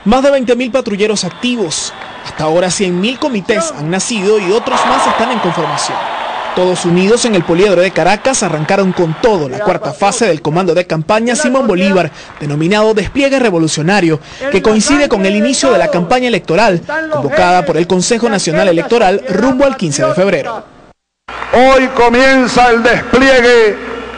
Más de 20.000 patrulleros activos. Hasta ahora 100.000 comités han nacido y otros más están en conformación. Todos unidos en el Poliedro de Caracas arrancaron con todo la cuarta fase del comando de campaña Simón Bolívar, denominado Despliegue Revolucionario, que coincide con el inicio de la campaña electoral, convocada por el Consejo Nacional Electoral rumbo al 15 de febrero. Hoy comienza el despliegue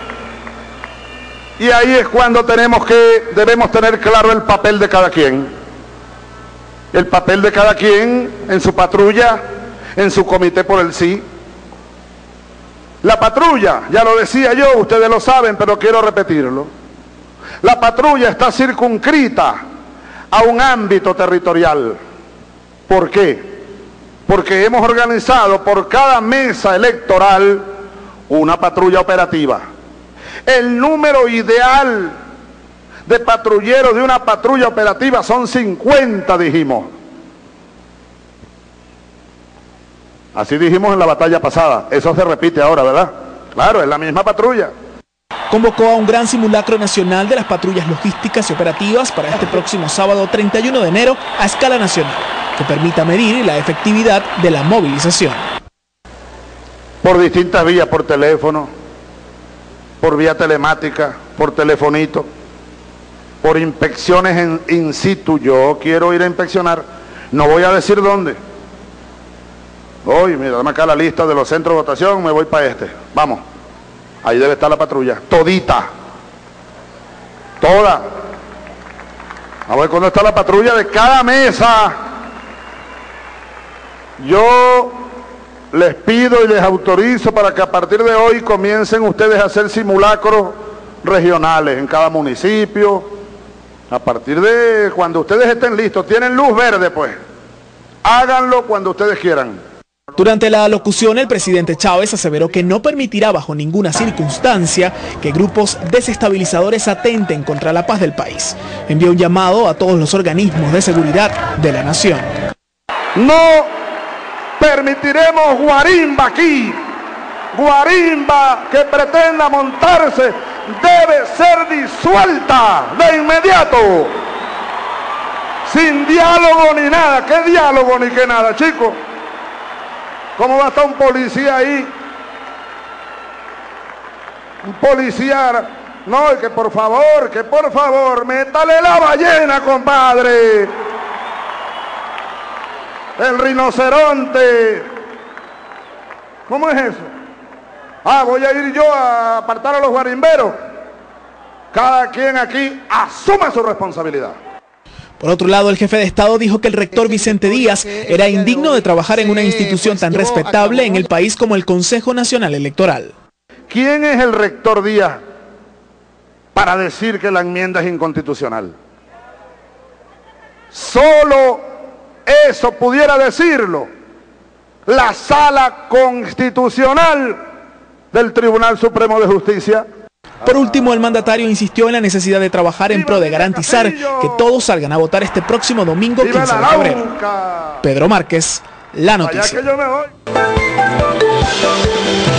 y ahí es cuando debemos tener claro el papel de cada quien. El papel de cada quien en su patrulla, en su comité por el sí. La patrulla, ya lo decía yo, ustedes lo saben, pero quiero repetirlo. La patrulla está circunscrita a un ámbito territorial. ¿Por qué? Porque hemos organizado por cada mesa electoral una patrulla operativa. El número ideal de patrulleros de una patrulla operativa son 50, dijimos. Así dijimos en la batalla pasada. Eso se repite ahora, ¿verdad? Claro, es la misma patrulla. Convocó a un gran simulacro nacional de las patrullas logísticas y operativas para este próximo sábado 31 de enero a escala nacional, que permita medir la efectividad de la movilización. Por distintas vías, por teléfono, por vía telemática, por telefonito, por inspecciones in situ. Yo quiero ir a inspeccionar, no voy a decir dónde. Hoy, mira, dame acá la lista de los centros de votación, me voy para este. Vamos, ahí debe estar la patrulla, todita, toda. A ver cuándo está la patrulla de cada mesa. Yo les pido y les autorizo para que a partir de hoy comiencen ustedes a hacer simulacros regionales en cada municipio. A partir de cuando ustedes estén listos, tienen luz verde pues, háganlo cuando ustedes quieran. Durante la alocución, el presidente Chávez aseveró que no permitirá bajo ninguna circunstancia que grupos desestabilizadores atenten contra la paz del país. Envió un llamado a todos los organismos de seguridad de la nación. No permitiremos guarimba aquí. Guarimba que pretenda montarse debe ser disuelta de inmediato. Sin diálogo ni nada. ¿Qué diálogo ni qué nada, chicos? ¿Cómo va a estar un policía ahí? Un policía, no, que por favor, métale la ballena, compadre. El rinoceronte. ¿Cómo es eso? Ah, voy a ir yo a apartar a los guarimberos. Cada quien aquí asume su responsabilidad. Por otro lado, el jefe de Estado dijo que el rector Vicente Díaz era indigno de trabajar en una institución tan respetable en el país como el Consejo Nacional Electoral. ¿Quién es el rector Díaz para decir que la enmienda es inconstitucional? Solo eso pudiera decirlo la Sala Constitucional del Tribunal Supremo de Justicia. Por último, el mandatario insistió en la necesidad de trabajar en pro de garantizar que todos salgan a votar este próximo domingo 15 de febrero. Pedro Márquez, La Noticia.